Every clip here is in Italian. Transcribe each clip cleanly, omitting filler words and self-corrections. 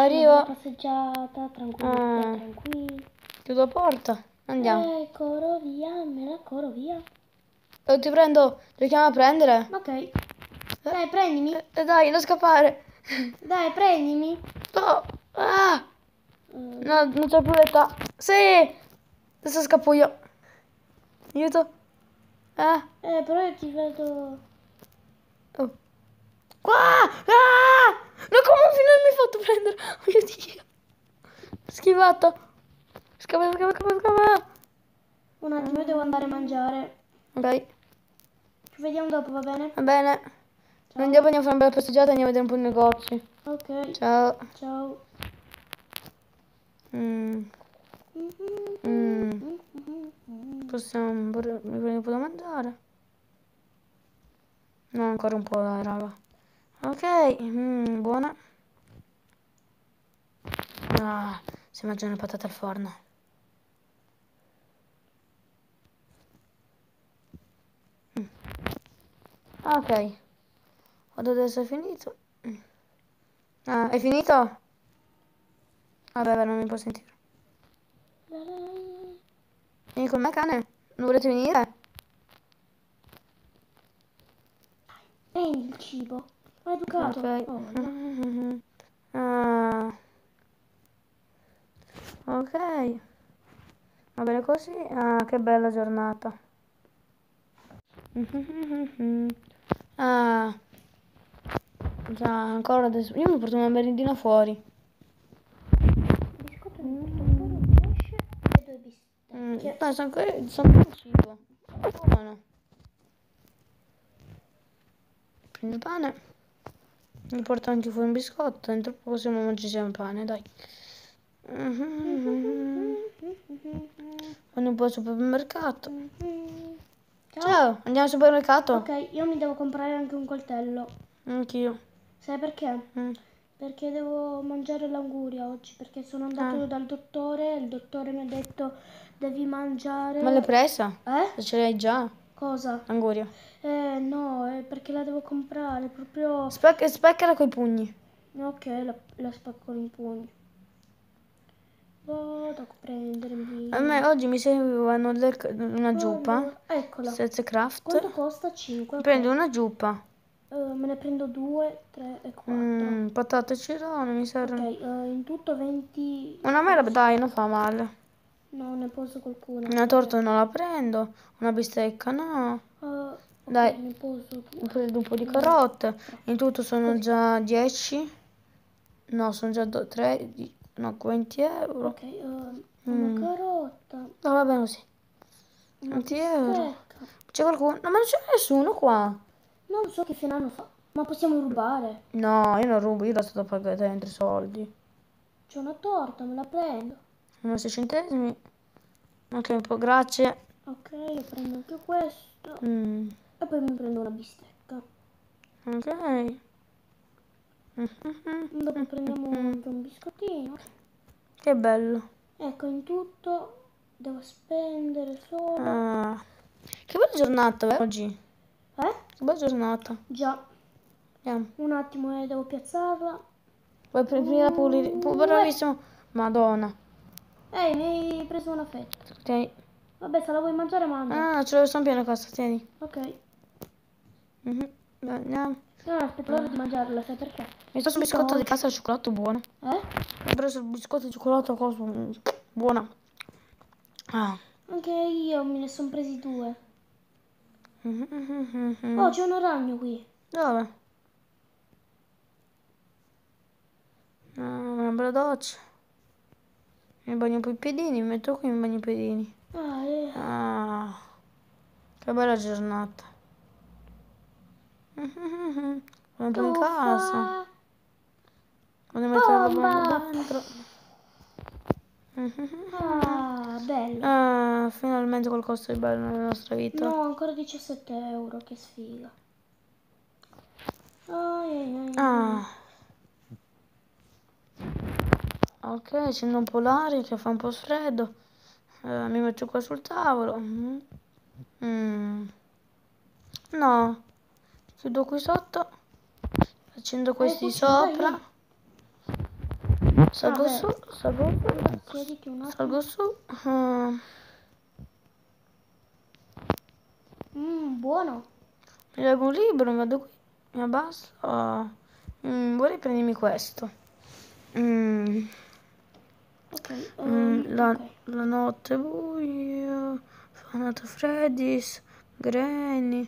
arrivo. Passeggiata, tranquilla, tranquilla. Chiudo la porta. Andiamo. Corro via, me la corro via. Ti prendo. Ti chiamo a prendere? Ok. Dai, prendimi. Dai, non scappare. Dai, prendimi. No. Ah. No, non c'è più l'età. Sì. Adesso scappo io. Aiuto. Però io ti vedo. Oh. Qua. Ah. No, come fino mi hai fatto prendere? Oh mio Dio. Schivato. Scappa. Un attimo, io devo andare a mangiare. Ok. Ci vediamo dopo, va bene? Va bene. Ciao. Andiamo a fare una bella passeggiata e andiamo a vedere un po' i negozi. Ok. Ciao. Ciao. Mi prendo un po' da mangiare. No, ancora un po', dai, raga. Ok, buona. Ah, si mangia una patata al forno. Ok. Vado adesso, è finito. Ah, è finito? Vabbè, non mi può sentire. Vieni con me, cane? Non volete venire? Prendi il cibo. Ho educato. Ok. Oh, Ah, ok. Va bene così? Ah, che bella giornata. Ah, già, ancora adesso. Io mi porto una merendina fuori. biscotto di pesce e 2 bistecche. Dai, sono ancora cibo. Buono. Prendo il pane. Mi porto anche fuori un biscotto. Dentro poco possiamo mangiare il pane, dai. Vado un po' al supermercato. Ciao, andiamo al supermercato? Ok, io mi devo comprare anche un coltello. Anch'io. Sai perché? Perché devo mangiare l'anguria oggi, perché sono andato dal dottore, il dottore mi ha detto devi mangiare... Ma l'hai presa? Eh? Ce l'hai già? Cosa? Anguria. No, è perché la devo comprare, proprio... Speccala coi pugni. Ok, la spacco in pugni. Vado a prendermi... A me oggi mi servivano una giuppa. Allora, eccola. Craft. Quanto costa? 5? Prendi una giuppa. Me ne prendo 2, 3 e 4. Patate e cirone mi servono. Ok, in tutto 20... Una mela, dai, non fa male. No, ne poso qualcuna. Una torta non la prendo. Una bistecca no. Okay, Dai, ne poso 2. prendo un po' di carote. In tutto sono già 10. No, sono già 3. No, 20 euro. Ok, una carota. No, va bene così. Una 20 euro. bistecca. C'è qualcuno? No, ma non c'è nessuno qua. Non so che fine hanno fatto. Ma possiamo rubare? No, io non rubo, io la sto a pagare dentro i soldi. C'è una torta, me la prendo. Sono 6 centesimi. Ok, un po', grazie. Ok, io prendo anche questo. E poi mi prendo una bistecca. Ok. Dopo prendiamo anche un biscottino. Che bello. Ecco, in tutto devo spendere solo... Che bella giornata oggi. Eh? Che bella giornata. Già. Andiamo. Un attimo devo piazzarla. Vuoi prima pulire? Bravissimo. Madonna. Mi hai preso una fetta. Tieni. Vabbè, se la vuoi mangiare, mangia. Ah, ce l'ho sono piena casa, tieni. Ok. Andiamo. No, aspetta l'ora di mangiarla, sai perché? Mi sto sul biscotto di casa al cioccolato buono. Eh? Ho preso il biscotto di cioccolato buona. Anche io me ne sono presi 2. Oh, c'è un ragno qui. Dove? Una bella doccia. Mi bagno un po' i piedini, mi metto qui e mi bagno i piedini. Che bella giornata. Vado in casa. Vado a mettere la bomba dentro. Bello. Finalmente qualcosa di bello nella nostra vita. No, ancora 17 euro, che sfiga. Ok, accendo un po' l'aria che fa un po' freddo. Mi metto qua sul tavolo. No, chiudo qui sotto. Accendo questi sopra. Salgo Vabbè. su, salgo su, Siediti un attimo. salgo su. Buono. Mi leggo un libro, mi vado qui, mi abbasso. Vorrei prendermi questo. Ok. La, Ok. la notte buia, Fanata Freddy's, Granny,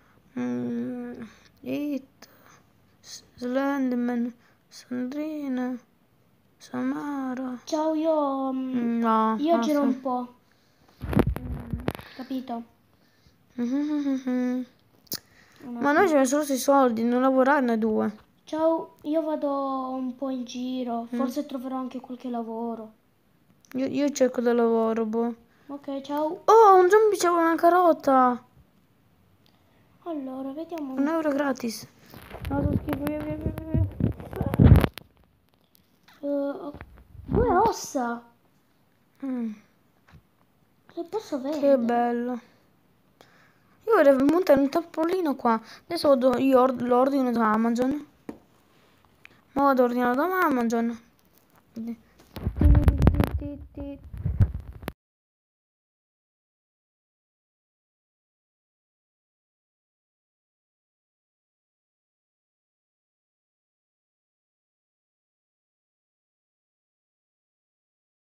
It, Slenderman, Sandrina, Samara. Ciao, No, io giro basta. un po'. Capito? Mhm. Un Ma noi attimo. ci abbiamo solo 6 soldi, non lavorarne due. Ciao, io vado un po' in giro. Forse troverò anche qualche lavoro. Io cerco del lavoro, boh. Ok, ciao. Oh, un zombie c'aveva una carota. Allora, vediamo un €1 po'. gratis. No, che schifo, via, via, via, via. Due ossa. Mm, Le posso che vendere. bello. Io vorrei montare un trampolino qua. Adesso lo ordino da Amazon. Ma vado a ordinare da Amazon.